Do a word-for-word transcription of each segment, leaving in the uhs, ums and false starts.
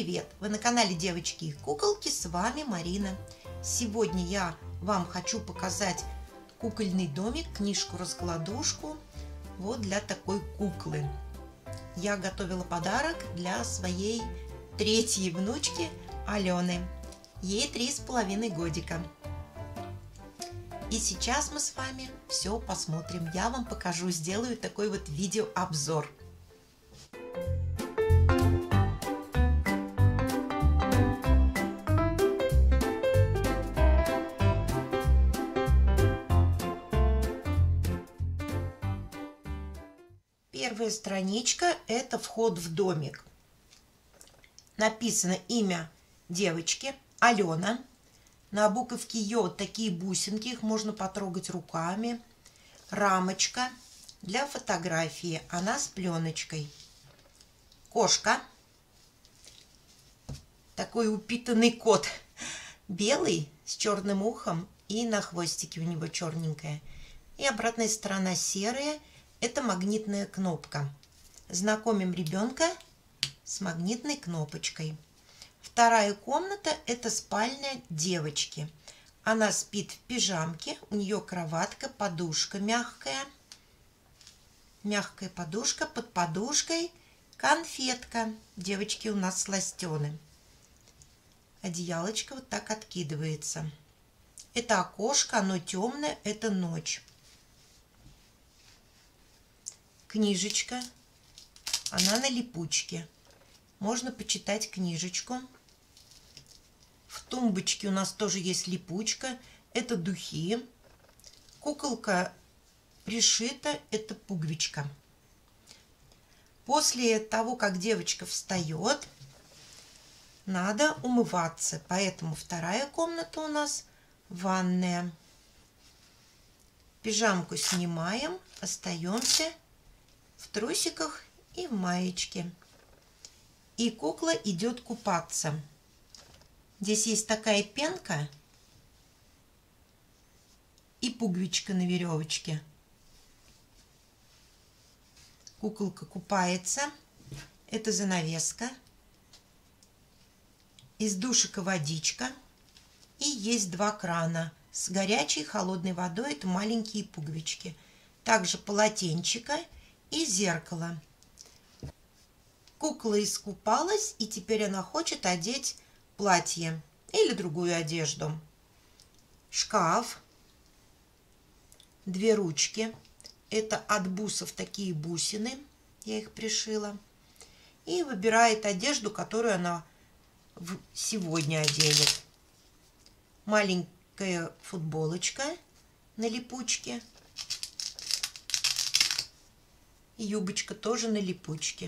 привет! Вы на канале Девочки и Куколки, с вами Марина. Сегодня я вам хочу показать кукольный домик, книжку-раскладушку вот для такой куклы. Я готовила подарок для своей третьей внучки Алены. Ей три с половиной годика. И сейчас мы с вами все посмотрим. Я вам покажу, сделаю такой вот видеообзор. Первая страничка – это вход в домик. Написано имя девочки Алена. На буковке Ё такие бусинки, их можно потрогать руками. Рамочка для фотографии, она с пленочкой. Кошка. Такой упитанный кот. Белый, с черным ухом, и на хвостике у него черненькая. И обратная сторона серая. Это магнитная кнопка. Знакомим ребенка с магнитной кнопочкой. Вторая комната – это спальня девочки. Она спит в пижамке, у нее кроватка, подушка мягкая. Мягкая подушка, под подушкой конфетка. Девочки у нас сластены. Одеялочко вот так откидывается. Это окошко, оно темное, это ночь. Книжечка, она на липучке. Можно почитать книжечку. В тумбочке у нас тоже есть липучка. Это духи. Куколка пришита, это пуговичка. После того, как девочка встает, надо умываться. Поэтому вторая комната у нас ванная. Пижамку снимаем, остаемся в трусиках и в маечке. И кукла идет купаться. Здесь есть такая пенка и пуговичка на веревочке. Куколка купается. Это занавеска. Из душика водичка. И есть два крана с горячей и холодной водой. Это маленькие пуговички. Также полотенчика и зеркало. Кукла искупалась, и теперь она хочет одеть платье или другую одежду. Шкаф. Две ручки. Это от бусов такие бусины. Я их пришила. И выбирает одежду, которую она сегодня оденет. Маленькая футболочка на липучке. Юбочка тоже на липучке.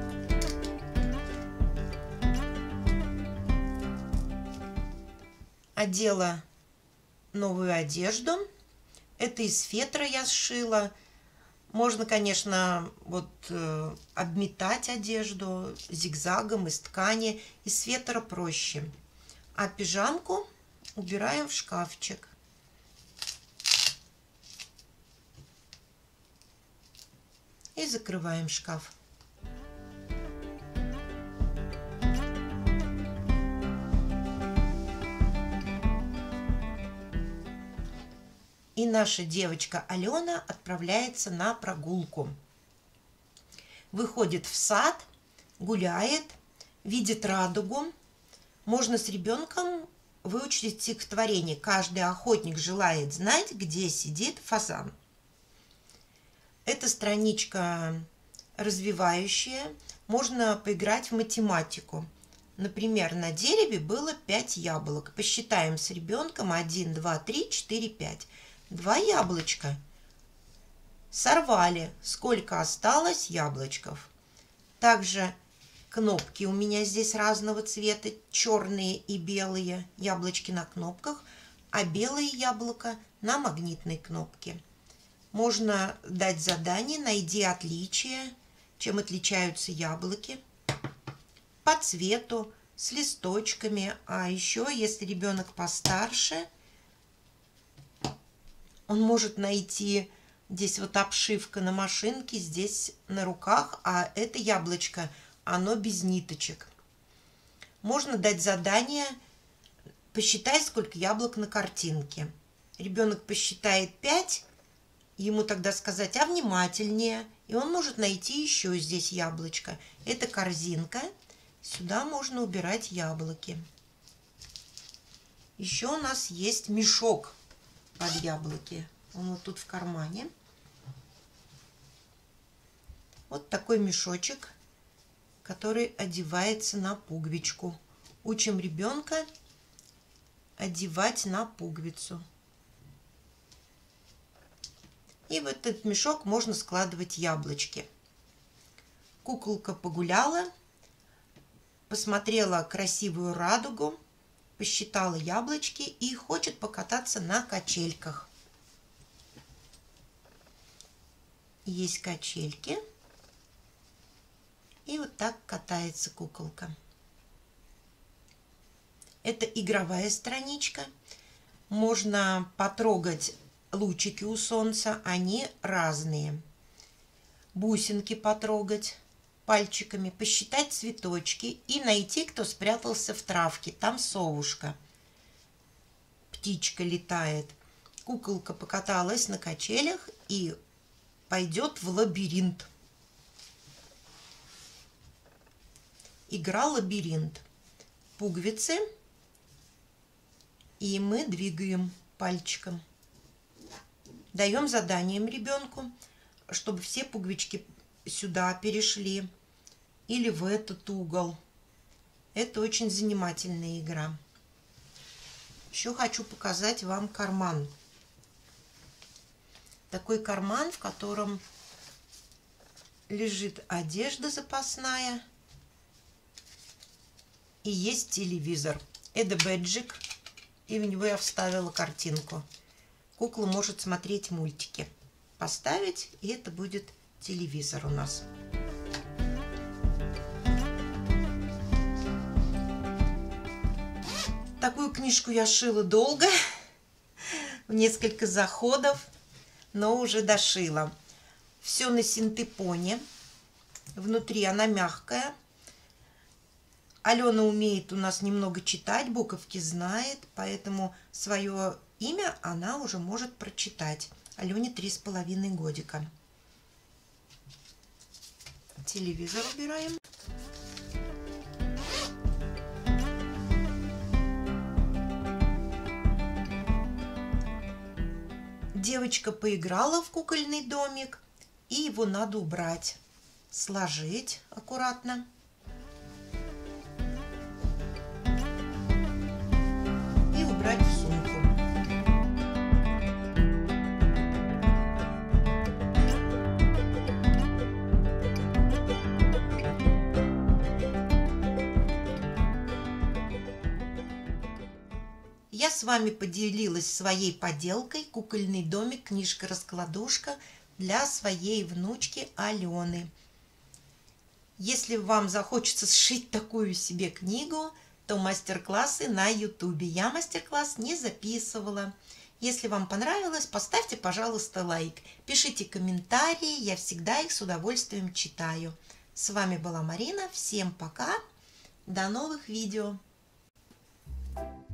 Одела новую одежду. Это из фетра я сшила. Можно, конечно, вот э, обметать одежду зигзагом из ткани. Из фетра проще. А пижамку убираем в шкафчик. И закрываем шкаф. И наша девочка Алена отправляется на прогулку. Выходит в сад, гуляет, видит радугу. Можно с ребенком выучить стихотворение. Каждый охотник желает знать, где сидит фазан. Это страничка развивающая. Можно поиграть в математику. Например, на дереве было пять яблок. Посчитаем с ребенком один, два, три, четыре, пять. Два яблочка. Сорвали. Сколько осталось яблочков? Также кнопки у меня здесь разного цвета. Черные и белые яблочки на кнопках, а белое яблоко на магнитной кнопке. Можно дать задание, найди отличия, чем отличаются яблоки, по цвету, с листочками. А еще, если ребенок постарше, он может найти здесь вот обшивка на машинке, здесь на руках, а это яблочко, оно без ниточек. Можно дать задание: посчитай, сколько яблок на картинке. Ребенок посчитает пять, ему тогда сказать: а внимательнее, и он может найти еще здесь яблочко. Это корзинка, сюда можно убирать яблоки. Еще у нас есть мешок под яблоки, он вот тут в кармане. Вот такой мешочек, который одевается на пуговичку. Учим ребенка одевать на пуговицу. И в этот мешок можно складывать яблочки. Куколка погуляла, посмотрела красивую радугу, посчитала яблочки и хочет покататься на качельках. Есть качельки. И вот так катается куколка. Это игровая страничка. Можно потрогать лучики у солнца, они разные. Бусинки потрогать пальчиками, посчитать цветочки и найти, кто спрятался в травке. Там совушка. Птичка летает. Куколка покаталась на качелях и пойдет в лабиринт. Игра лабиринт. Пуговицы. И мы двигаем пальчиком. Даем заданием ребенку, чтобы все пуговички сюда перешли или в этот угол. Это очень занимательная игра. Еще хочу показать вам карман. Такой карман, в котором лежит одежда запасная. И есть телевизор. Это бэджик. И в него я вставила картинку. Кукла может смотреть мультики. Поставить, и это будет телевизор у нас. Такую книжку я шила долго, в несколько заходов, но уже дошила. Все на синтепоне. Внутри она мягкая. Алена умеет у нас немного читать, буковки знает, поэтому свое имя она уже может прочитать. Алене три с половиной годика. Телевизор убираем. Девочка поиграла в кукольный домик, и его надо убрать, сложить аккуратно. И убрать в сумку. Я с вами поделилась своей поделкой «Кукольный домик», книжка-раскладушка для своей внучки Алены. Если вам захочется сшить такую себе книгу, то мастер-классы на ютубе. Я мастер-класс не записывала. Если вам понравилось, поставьте, пожалуйста, лайк. Пишите комментарии, я всегда их с удовольствием читаю. С вами была Марина. Всем пока. До новых видео.